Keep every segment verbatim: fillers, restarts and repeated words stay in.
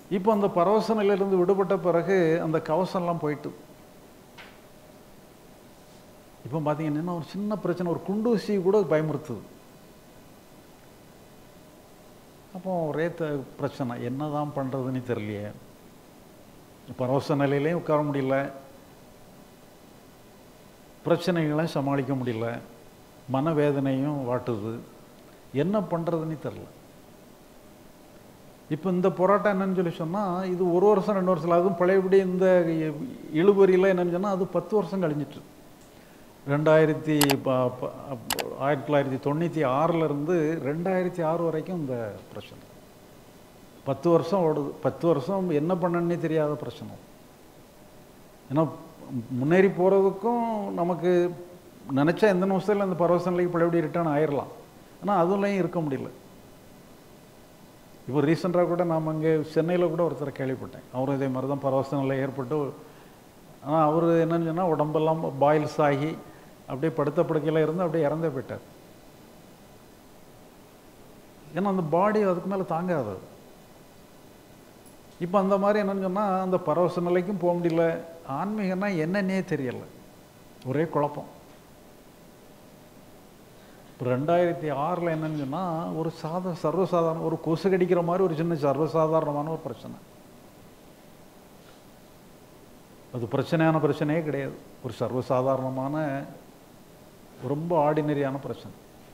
இப்போ அந்த பரவச நிலையிலிருந்து விடுபட்ட பிறகு அந்த கவசம்லாம் போயிட்டு இப்போ பார்த்தீங்கன்னா ஒரு சின்ன பிரச்சனை, ஒரு குண்டூசி கூட பயமுறுத்துது. அப்போ ஒரே த பிரச்சனை, என்ன தான் பண்ணுறதுன்னு தெரியலையே. பரவச நிலையிலையும் உட்கார முடியல, பிரச்சனைகளையும் சமாளிக்க முடியல, மனவேதனையும் வாட்டுது, என்ன பண்ணுறதுன்னு தெரில. இப்போ இந்த போராட்டம் என்னன்னு சொல்லி சொன்னால், இது ஒரு வருஷம் ரெண்டு வருஷம், அதுவும் பழையபடி இந்த இழுபறியில் என்னன்னு சொன்னால் அது பத்து வருஷம் கழிஞ்சிட்டு. ரெண்டாயிரத்தி ஆயிரத்தி தொள்ளாயிரத்தி தொண்ணூற்றி ஆறிலிருந்து ரெண்டாயிரத்தி ஆறு வரைக்கும் இந்த பிரச்சனை பத்து வருஷம் ஓடுது. பத்து வருஷம் என்ன பண்ணணுன்னே தெரியாத பிரச்சனை. ஏன்னா முன்னேறி போகிறதுக்கும் நமக்கு நினச்சா எந்த நிமிஷத்தில் அந்த பரவச நிலைக்கு பழையபடி ரிட்டர்ன் ஆயிடலாம். ஆனால் அதுலேயும் இருக்க முடியல. இப்போ ரீசெண்டாக கூட நாம் அங்கே சென்னையில் கூட ஒருத்தரை கேள்விப்பட்டேன். அவரும் இதே மாதிரி தான் பரவச நிலை ஏற்பட்டு, ஆனால் அவர் என்னன்னு சொன்னால் உடம்பெல்லாம் பாயில்ஸ் ஆகி அப்படியே படுத்த படுக்கையில் இருந்து அப்படியே இறந்தே போயிட்டார். ஏன்னா அந்த பாடி அதுக்கு மேலே தாங்காது. இப்போ அந்த மாதிரி என்னன்னு சொன்னால் அந்த பரவச நிலைக்கும் போக முடியல. ஆன்மீகம்னா என்னன்னே தெரியலை, ஒரே குழப்பம். இப்போ ரெண்டாயிரத்தி ஆறில் என்னன்னு சொன்னால் ஒரு சாத சர்வசாதாரண ஒரு கொசு கடிக்கிற மாதிரி ஒரு சின்ன சர்வசாதாரணமான ஒரு பிரச்சனை. அது பிரச்சனையான பிரச்சனையே கிடையாது, ஒரு சர்வசாதாரணமான ரொம்ப ஆர்டினரியான பிரச்சனை.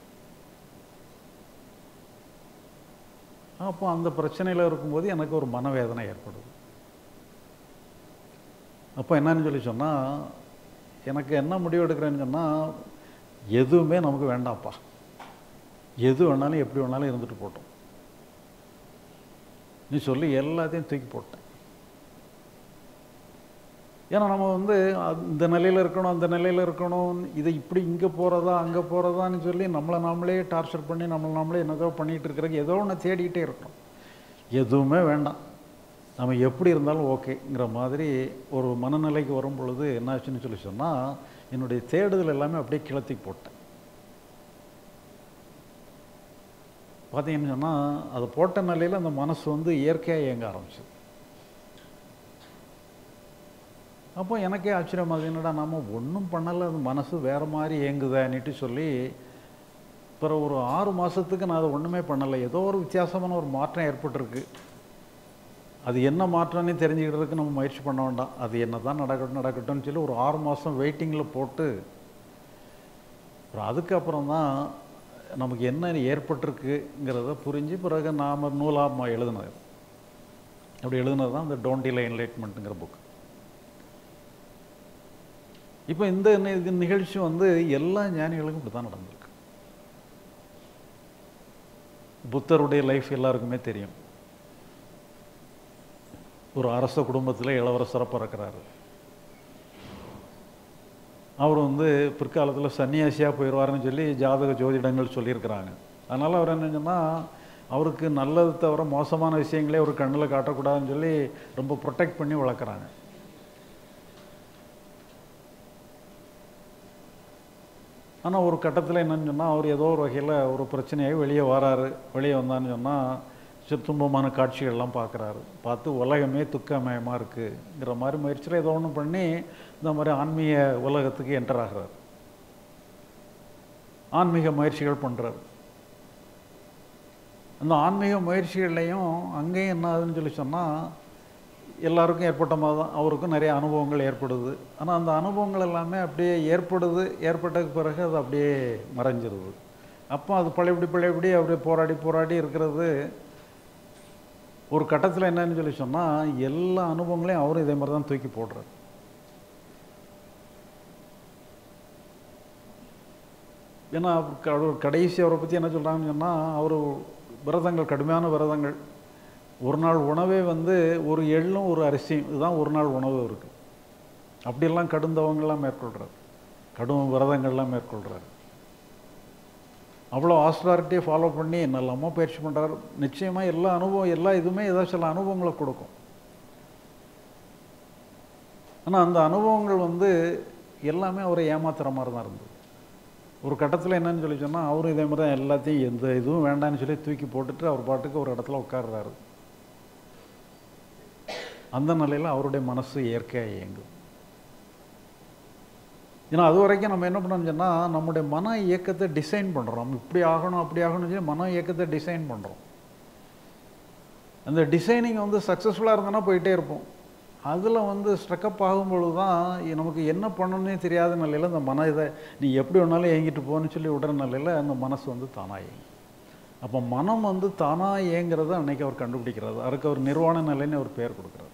அப்போ அந்த பிரச்சனையில் இருக்கும்போது எனக்கு ஒரு மனவேதனை ஏற்படுது. அப்போ என்னன்னு சொல்லி சொன்னால், எனக்கு என்ன முடிவு எடுக்கிறேன்னு சொன்னால், எதுவுமே நமக்கு வேண்டாம்ப்பா, எது வேணாலும் எப்படி வேணாலும் இருந்துட்டு போட்டோம் நீ சொல்லி எல்லாத்தையும் தூக்கி போட்டேன். ஏன்னா நம்ம வந்து இந்த நிலையில் இருக்கணும் அந்த நிலையில் இருக்கணும், இதை இப்படி இங்கே போகிறதா அங்கே போகிறதான்னு சொல்லி நம்மளை நாமளே டார்ச்சர் பண்ணி நம்மளை நாமளே என்னதோ பண்ணிகிட்டு இருக்கிறதுக்கு ஏதோ ஒன்று தேடிக்கிட்டே இருக்கணும். எதுவுமே வேண்டாம், நம்ம எப்படி இருந்தாலும் ஓகேங்கிற மாதிரி ஒரு மனநிலைக்கு வரும் பொழுது என்னாச்சுன்னு சொல்லி சொன்னால், என்னுடைய தேடுதல் எல்லாமே அப்படியே கிளத்தி போட்டேன். பார்த்தீங்கன்னு சொன்னால் அதை போட்ட நிலையில் அந்த மனசு வந்து இயற்கையாக இயங்க ஆரம்பிச்சு. அப்போ எனக்கே ஆச்சரியமாக, என்னடா நம்ம ஒன்றும் பண்ணலை, அது மனசு வேறு மாதிரி இயங்குதான்னுட்டு சொல்லி அப்புறம் ஒரு ஆறு மாதத்துக்கு நான் அதை ஒன்றுமே பண்ணலை. ஏதோ ஒரு வித்தியாசமான ஒரு மாற்றம் ஏற்பட்டிருக்கு. அது என்ன மாற்றம்னு தெரிஞ்சுக்கிறதுக்கு நம்ம முயற்சி பண்ண வேண்டாம், அது என்ன தான் நடக்கட்டும் நடக்கட்டும்னு சொல்லி ஒரு ஆறு மாதம் வெயிட்டிங்கில் போட்டு அப்புறம் அதுக்கப்புறம் தான் நமக்கு என்ன ஏற்பட்டிருக்குங்கிறத புரிஞ்சு பிறகு நாம் நூலாக எழுதுனது. அப்படி எழுதுனது தான் இந்த டோன்ட் டிலே என்லைட்மெண்ட்டுங்கிற புக். இப்போ இந்த நிகழ்ச்சி வந்து எல்லா ஞானிகளுக்கும் இப்படி தான் நடந்திருக்கு. புத்தருடைய லைஃப் எல்லாருக்குமே தெரியும். ஒரு அரச குடும்பத்தில் இளவரசராக பிறக்கிறாரு. அவர் வந்து பிற்காலத்தில் சன்னியாசியாக போயிடுவாருன்னு சொல்லி ஜாதக ஜோதிடங்கள் சொல்லியிருக்கிறாங்க. அதனால் அவர் என்ன சொன்னால், அவருக்கு நல்லது தவிர மோசமான விஷயங்களே ஒரு கண்ணில் காட்டக்கூடாதுன்னு சொல்லி ரொம்ப ப்ரொடெக்ட் பண்ணி வளர்க்குறாங்க. ஆனால் ஒரு கட்டத்தில் என்னன்னு சொன்னால், அவர் ஏதோ ஒரு வகையில் ஒரு பிரச்சனையாக வெளியே வராரு. வெளியே வந்தான்னு சொன்னால் துன்பமான காட்சிகள்லாம் பார்க்குறாரு. பார்த்து உலகமே துக்கமயமாக இருக்குங்கிற மாதிரி முயற்சியில் ஏதோ ஒன்று பண்ணி இந்த மாதிரி ஆன்மீக உலகத்துக்கு என்டர் ஆகிறார். ஆன்மீக முயற்சிகள் பண்ணுறாரு. அந்த ஆன்மீக முயற்சிகள்லையும் அங்கேயும் என்ன ஆகுதுன்னு சொல்லி சொன்னால், எல்லாருக்கும் ஏற்பட்ட மாதிரி தான் அவருக்கும் நிறைய அனுபவங்கள் ஏற்படுது. ஆனால் அந்த அனுபவங்கள் எல்லாமே அப்படியே ஏற்படுது, ஏற்பட்டதுக்கு பிறகு அது அப்படியே மறைஞ்சிருது. அப்போ அது பழையபடி பழையபடி அப்படியே போராடி போராடி இருக்கிறது. ஒரு கட்டத்தில் என்னன்னு சொல்லி சொன்னால், எல்லா அனுபவங்களையும் அவரும் இதே மாதிரி தான் தூக்கி போடுறாரு. ஏன்னா கடைசி அவரை பற்றி என்ன சொல்கிறாங்கன்னு சொன்னால், அவர் விரதங்கள், கடுமையான விரதங்கள். ஒரு நாள் உணவே வந்து ஒரு எள்ளும் ஒரு அரிசியும், இதுதான் ஒரு நாள் உணவு இருக்குது. அப்படியெல்லாம் கடுந்தவங்கள்லாம் மேற்கொள்கிறார், கடும் விரதங்கள்லாம் மேற்கொள்கிறார். அவ்வளோ ஆஸ்டாரிட்டியை ஃபாலோ பண்ணி என்னெல்லாமோ பயிற்சி பண்ணுறார். நிச்சயமாக எல்லா அனுபவம், எல்லா இதுவுமே ஏதாவது சில அனுபவங்களை கொடுக்கும். ஆனால் அந்த அனுபவங்கள் வந்து எல்லாமே அவரை ஏமாத்துற மாதிரி தான் இருந்தது. ஒரு கட்டத்தில் என்னன்னு சொல்லி சொன்னால், அவரும் இதே மாதிரி தான் எல்லாத்தையும் எந்த இதுவும் வேண்டான்னு சொல்லி தூக்கி போட்டுட்டு அவர் பாட்டுக்கு ஒரு இடத்துல உட்கார்றாரு. அந்த நிலையில் அவருடைய மனசு இயற்கையாக இயங்கும். ஏன்னா அது வரைக்கும் நம்ம என்ன பண்ணோம்னு சொன்னால் நம்முடைய மன இயக்கத்தை டிசைன் பண்ணுறோம். இப்படி ஆகணும் அப்படி ஆகணும்னு சொல்லி மன இயக்கத்தை டிசைன் பண்ணுறோம். அந்த டிசைனிங் வந்து சக்ஸஸ்ஃபுல்லாக இருந்தோன்னா போயிட்டே இருப்போம். அதில் வந்து ஸ்ட்ரக்கப் ஆகும்பொழுது தான் நமக்கு என்ன பண்ணணுன்னே தெரியாத நிலையில் அந்த மன இதை நீ எப்படி வேணாலும் இயங்கிட்டு போன்னு சொல்லி விடுற நிலையில் அந்த மனசு வந்து தானாக இயங்கும். அப்போ மனம் வந்து தானாக இயங்கிறத அன்றைக்கி அவர் கண்டுபிடிக்கிறார். அதுக்கு அவர் நிர்வாண நிலைன்னு அவர் பேர் கொடுக்குறாரு.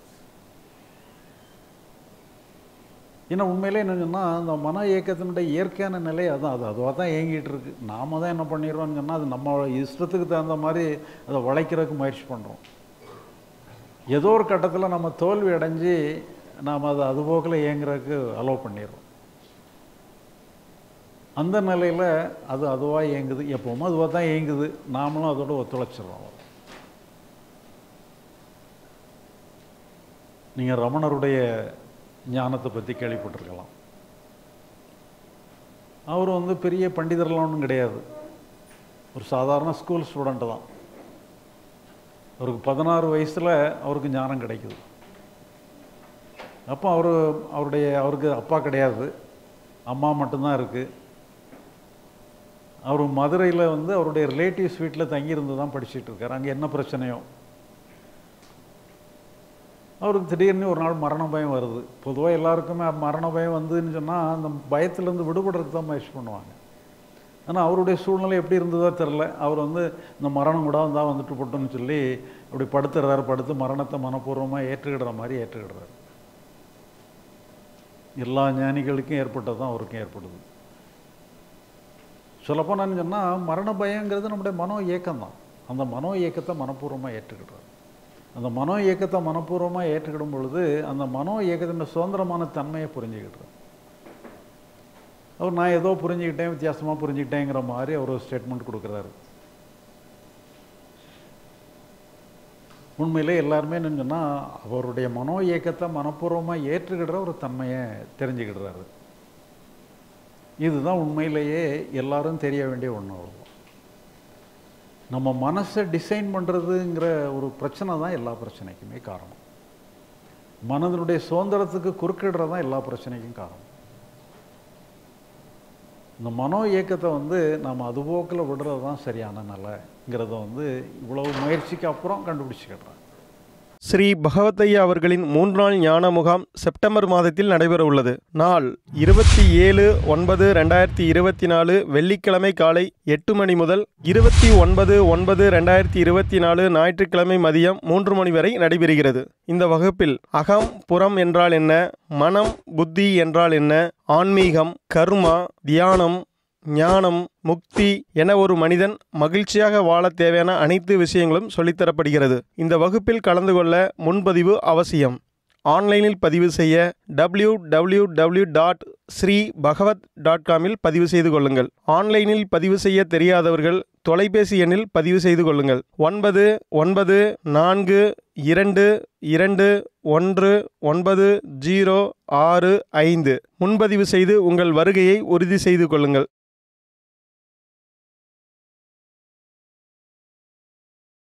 ஏன்னா உண்மையிலே என்ன சொன்னால் அந்த மன இயக்கத்தினுடைய இயற்கையான நிலை அதுதான். அது அதுவாக தான் இயங்கிட்டு இருக்கு. நாம் தான் என்ன பண்ணிடுறோம்னு சொன்னால் அது நம்ம இஷ்டத்துக்கு தகுந்த மாதிரி அதை வளைக்கிறதுக்கு முயற்சி பண்ணுறோம். ஏதோ ஒரு கட்டத்தில் நம்ம தோல்வி அடைஞ்சு நாம் அதை அதுபோக்கில் இயங்குறதுக்கு அலோவ் பண்ணிடுறோம். அந்த நிலையில் அது அதுவாக இயங்குது. எப்போவுமே அதுவாக தான் இயங்குது. நாமளும் அதோட ஒத்துழைச்சிடுறோம். நீங்கள் ரமணருடைய ஞானத்தை பற்றி கேள்விப்பட்டிருக்கலாம். அவர் வந்து பெரிய பண்டிதர்லாம் ஒன்றும் கிடையாது. ஒரு சாதாரண ஸ்கூல் ஸ்டூடெண்ட்டு தான். அவருக்கு பதினாறு வயசில் அவருக்கு ஞானம் கிடைக்குது. அப்போ அவர் அவருடைய அவருக்கு அப்பா கிடையாது, அம்மா மட்டும்தான் இருக்குது. அவர் மதுரையில் வந்து அவருடைய ரிலேட்டிவ்ஸ் வீட்டில் தங்கியிருந்து தான் படிச்சுட்டு இருக்கார். அங்கே என்ன பிரச்சனையோ அவருக்கு திடீர்னு ஒரு நாள் மரண பயம் வருது. பொதுவாக எல்லாருக்குமே மரண பயம் வந்துன்னு சொன்னால் அந்த பயத்துலேருந்து விடுபடுறதுக்கு தான் முயற்சி பண்ணுவாங்க. ஆனால் அவருடைய சூழ்நிலை எப்படி இருந்ததோ தெரில. அவர் வந்து இந்த மரணம் கூட வந்தால் வந்துட்டு போட்டோன்னு சொல்லி அப்படி படுத்துறாரு. படுத்து மரணத்தை மனப்பூர்வமாக ஏற்றுக்கிடுற மாதிரி ஏற்றுக்கிடுறாரு. எல்லா ஞானிகளுக்கும் ஏற்பட்டதான் அவருக்கும் ஏற்படுது. சொல்லப்போனான்னு சொன்னால் மரண பயங்கிறது நம்முடைய மனோ இயக்கம்தான். அந்த மனோ இயக்கத்தை மனப்பூர்வமாக ஏற்றுக்கிடுறாரு. அந்த மனோ இயக்கத்தை மனப்பூர்வமாக ஏற்றுக்கிடும் பொழுது அந்த மனோ இயக்கத்தின் சுதந்திரமான தன்மையை புரிஞ்சுக்கிட்டார். அவர் நான் ஏதோ புரிஞ்சுக்கிட்டேன், வித்தியாசமாக புரிஞ்சுக்கிட்டேங்கிற மாதிரி அவர் ஒரு ஸ்டேட்மெண்ட் கொடுக்குறாரு. உண்மையிலே எல்லாருமே என்னன்னு சொன்னால் அவருடைய மனோ இயக்கத்தை மனப்பூர்வமாக ஏற்றுக்கிடுற ஒரு தன்மையை தெரிஞ்சுக்கிடுறாரு. இதுதான் உண்மையிலேயே எல்லாரும் தெரிய வேண்டிய ஒன்று. அவ்வளோ நம்ம மனசை டிசைன் பண்ணுறதுங்கிற ஒரு பிரச்சனை தான் எல்லா பிரச்சனைக்குமே காரணம். மனதினுடைய சுதந்திரத்துக்கு குறுக்கிடுறது தான் எல்லா பிரச்சனைக்கும் காரணம். இந்த மனோ இயக்கத்தை வந்து நாம் அதுபோக்கில் விடுறது தான் சரியான நிலைங்கிறத வந்து இவ்வளவு முயற்சிக்கு அப்புறம் கண்டுபிடிச்சிக்கிடுறாங்க. ஸ்ரீ பகவத்தையா அவர்களின் மூன்று நாள் ஞான முகாம் செப்டம்பர் மாதத்தில் நடைபெற உள்ளது. நாள் இருபத்தி ஏழு ஒன்பது ரெண்டாயிரத்தி இருபத்தி நாலு வெள்ளிக்கிழமை காலை எட்டு மணி முதல் இருபத்தி ஒன்பது ஒன்பது ரெண்டாயிரத்தி இருபத்தி நாலு ஞாயிற்றுக்கிழமை மதியம் மூன்று மணி வரை நடைபெறுகிறது. இந்த வகுப்பில் அகம் புறம் என்றால் என்ன, மனம் புத்தி என்றால் என்ன, ஆன்மீகம், கர்மா, தியானம், ஞானம், முக்தி என ஒரு மனிதன் மகிழ்ச்சியாக வாழ தேவையான அனைத்து விஷயங்களும் சொல்லித்தரப்படுகிறது. இந்த வகுப்பில் கலந்து கொள்ள முன்பதிவு அவசியம். ஆன்லைனில் பதிவு செய்ய W W W dot Shri Bhagavat dot காமில் பதிவு செய்து கொள்ளுங்கள். ஆன்லைனில் பதிவு செய்ய தெரியாதவர்கள் தொலைபேசி எண்ணில் பதிவு செய்து கொள்ளுங்கள். ஒன்பது ஒன்பது நான்கு இரண்டு இரண்டு ஒன்று ஒன்பது ஜீரோ ஆறு ஐந்து முன்பதிவு செய்து உங்கள் வருகையை உறுதி செய்து கொள்ளுங்கள்.